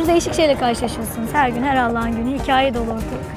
değişik şeyle karşılaşıyorsunuz. Her gün, her Allah'ın günü hikaye dolu ortalık.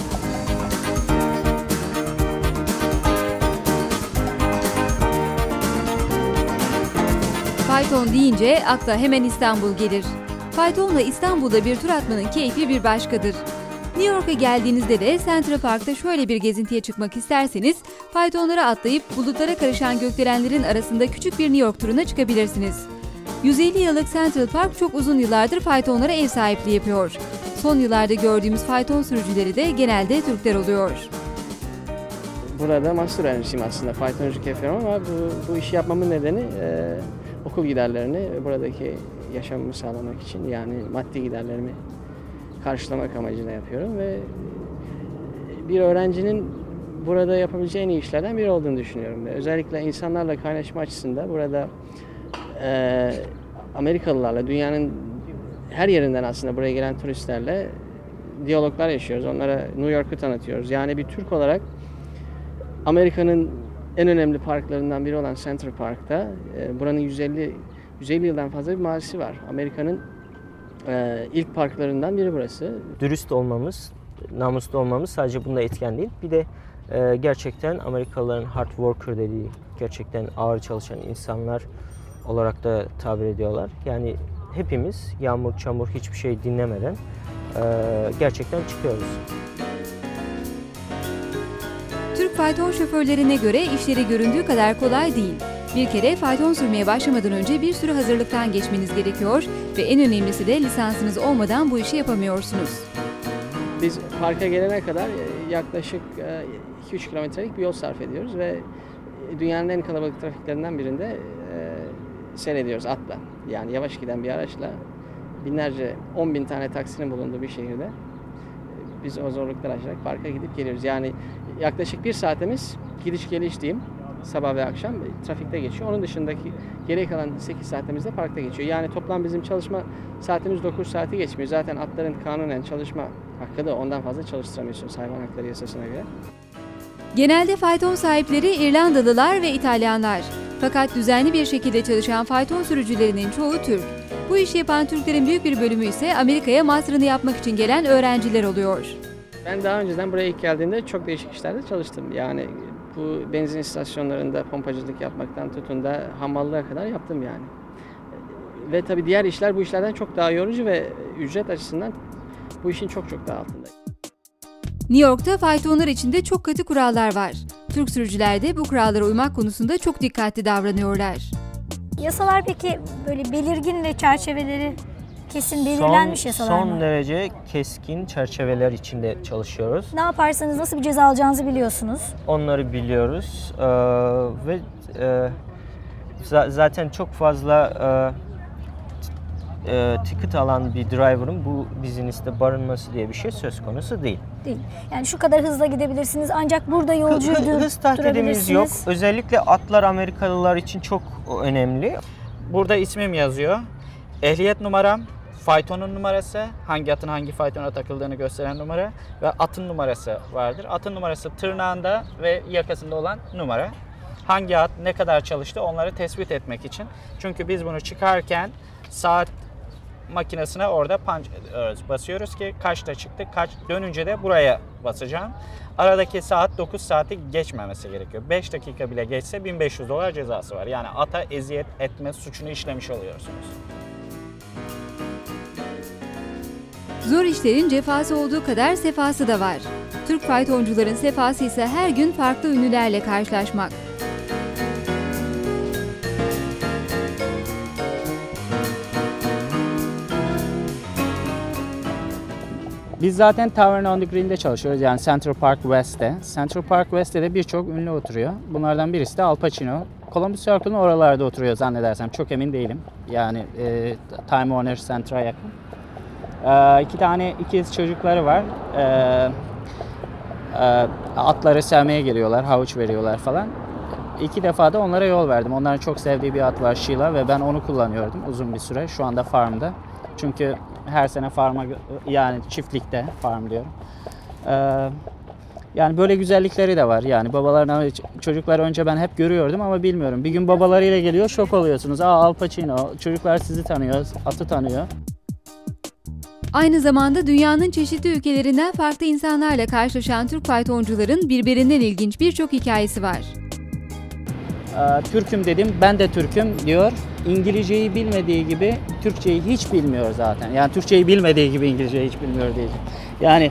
Fayton deyince akla hemen İstanbul gelir. Faytonla İstanbul'da bir tur atmanın keyfi bir başkadır. New York'a geldiğinizde de Central Park'ta şöyle bir gezintiye çıkmak isterseniz, faytonlara atlayıp bulutlara karışan gökdelenlerin arasında küçük bir New York turuna çıkabilirsiniz. 150 yıllık Central Park çok uzun yıllardır faytonlara ev sahipliği yapıyor. Son yıllarda gördüğümüz fayton sürücüleri de genelde Türkler oluyor. Burada master öğrencisiyim aslında, faytonculuk yapıyorum ama bu işi yapmamın nedeni okul giderlerini buradaki yaşamımı sağlamak için, yani maddi giderlerimi karşılamak amacıyla yapıyorum ve bir öğrencinin burada yapabileceği en iyi işlerden biri olduğunu düşünüyorum. Ve özellikle insanlarla kaynaşma açısından burada Amerikalılarla, dünyanın her yerinden aslında buraya gelen turistlerle diyaloglar yaşıyoruz. Onlara New York'u tanıtıyoruz. Yani bir Türk olarak Amerika'nın en önemli parklarından biri olan Central Park'ta buranın 150 yıldan fazla bir mazisi var. Amerika'nın ilk parklarından biri burası. Dürüst olmamız, namuslu olmamız sadece bunda etken değil. Bir de gerçekten Amerikalıların hard worker dediği, gerçekten ağır çalışan insanlar olarak da tabir ediyorlar. Yani hepimiz yağmur, çamur hiçbir şey dinlemeden gerçekten çıkıyoruz. Türk fayton şoförlerine göre işleri göründüğü kadar kolay değil. Bir kere fayton sürmeye başlamadan önce bir sürü hazırlıktan geçmeniz gerekiyor ve en önemlisi de lisansınız olmadan bu işi yapamıyorsunuz. Biz parka gelene kadar yaklaşık 2-3 kilometrelik bir yol sarf ediyoruz ve dünyanın en kalabalık trafiklerinden birinde seyrediyoruz atla. Yani yavaş giden bir araçla binlerce, 10.000 tane taksinin bulunduğu bir şehirde biz o zorlukları aşarak parka gidip geliyoruz. Yani yaklaşık 1 saatimiz gidiş geliş diyeyim, sabah ve akşam trafikte geçiyor. Onun dışındaki geri kalan 8 saatimiz de parkta geçiyor. Yani toplam bizim çalışma saatimiz 9 saati geçmiyor. Zaten atların kanunen çalışma hakkı da ondan fazla çalıştıramıyorsunuz hayvan hakları yasasına göre. Genelde fayton sahipleri İrlandalılar ve İtalyanlar. Fakat düzenli bir şekilde çalışan fayton sürücülerinin çoğu Türk. Bu işi yapan Türklerin büyük bir bölümü ise Amerika'ya master'ını yapmak için gelen öğrenciler oluyor. Ben daha önceden buraya ilk geldiğimde çok değişik işlerde çalıştım. Yani bu benzin istasyonlarında pompacılık yapmaktan tutun da hamallığa kadar yaptım yani. Ve tabii diğer işler bu işlerden çok daha yorucu ve ücret açısından bu işin çok daha altında. New York'ta faytonlar içinde çok katı kurallar var. Türk sürücüler de bu kurallara uymak konusunda çok dikkatli davranıyorlar. Yasalar peki böyle belirgin ve çerçeveleri kesin belirlenmiş yasalar mı? Son derece keskin çerçeveler içinde çalışıyoruz. Ne yaparsanız nasıl bir ceza alacağınızı biliyorsunuz. Onları biliyoruz ve zaten çok fazla ticket alan bir driver'ın bu business'te barınması diye bir şey söz konusu değil. Değil. Yani şu kadar hızla gidebilirsiniz ancak burada yolcu hız tahdidimiz yok. Özellikle atlar Amerikalılar için çok önemli. Burada ismim yazıyor. Ehliyet numaram, faytonun numarası, hangi atın hangi faytona takıldığını gösteren numara ve atın numarası vardır. Atın numarası tırnağında ve yakasında olan numara. Hangi at ne kadar çalıştı onları tespit etmek için. Çünkü biz bunu çıkarken saat makinesine orada punch basıyoruz ki kaçta çıktı, kaç dönünce de buraya basacağım. Aradaki saat 9 saati geçmemesi gerekiyor. 5 dakika bile geçse $1500 cezası var. Yani ata eziyet etme suçunu işlemiş oluyorsunuz. Zor işlerin cefası olduğu kadar sefası da var. Türk faytoncuların sefası ise her gün farklı ünlülerle karşılaşmak. Biz zaten Tavern on the Green'de çalışıyoruz, yani Central Park West'te. Central Park West'te de birçok ünlü oturuyor. Bunlardan birisi de Al Pacino. Columbus Circle'ın oralarda oturuyor zannedersem, çok emin değilim. Yani Time Warner Center'a yakın. 2 tane ikiz çocukları var. Atları sevmeye geliyorlar, havuç veriyorlar falan. 2 defa da onlara yol verdim. Onların çok sevdiği bir at var, Sheila, ve ben onu kullanıyordum uzun bir süre. Şu anda farmda. Çünkü her sene farma, yani çiftlikte farm diyorum. Yani böyle güzellikleri de var. Yani babalarına, çocuklar önce ben hep görüyordum ama bilmiyorum. Bir gün babalarıyla geliyor, şok oluyorsunuz. Al Pacino, çocuklar sizi tanıyor, atı tanıyor. Aynı zamanda dünyanın çeşitli ülkelerinden farklı insanlarla karşılaşan Türk faytoncuların birbirinden ilginç birçok hikayesi var. Türk'üm dedim, ben de Türk'üm diyor. İngilizceyi bilmediği gibi Türkçeyi hiç bilmiyor zaten. Yani Türkçeyi bilmediği gibi İngilizceyi hiç bilmiyor diyeceğim. Yani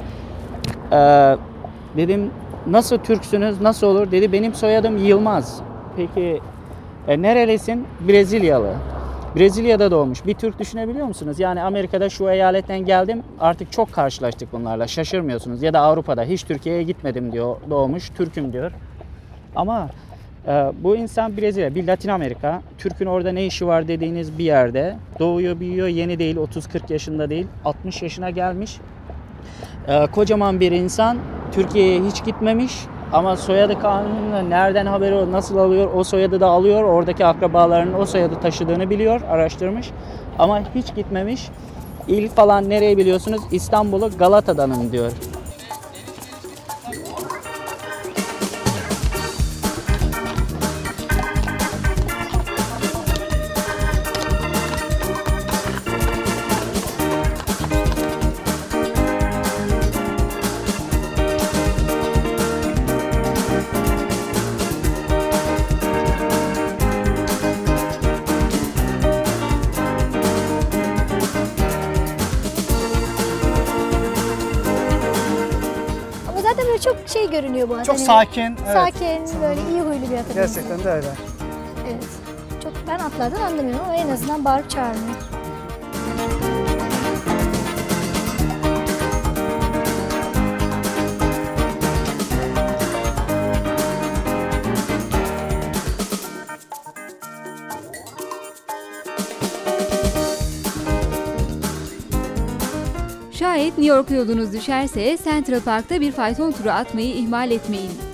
dedim nasıl Türksünüz, nasıl olur? Dedi benim soyadım Yılmaz. Peki nerelisin? Brezilyalı. Brezilya'da doğmuş. Bir Türk düşünebiliyor musunuz? Yani Amerika'da şu eyaletten geldim, artık çok karşılaştık bunlarla. Şaşırmıyorsunuz. Ya da Avrupa'da hiç Türkiye'ye gitmedim diyor, doğmuş. Türk'üm diyor. Ama bu insan Brezilya, bir Latin Amerika. Türk'ün orada ne işi var dediğiniz bir yerde. Doğuyor, büyüyor, yeni değil, 30-40 yaşında değil, 60 yaşına gelmiş. Kocaman bir insan, Türkiye'ye hiç gitmemiş. Ama soyadı kanununda nereden haberi o, nasıl alıyor, o soyadı da alıyor. Oradaki akrabalarının o soyadı taşıdığını biliyor, araştırmış. Ama hiç gitmemiş. İl falan nereye biliyorsunuz? İstanbul'u Galata'danım diyor. Zaten böyle çok şey görünüyor bu at. Çok Hani sakin. Evet. sakin, böyle iyi huylu bir at. Gerçekten de öyle. Evet. Çok ben atlardan anlamıyorum ama en azından bağırıp çağırmıyor. Şayet New York yolunuz düşerse Central Park'ta bir fayton turu atmayı ihmal etmeyin.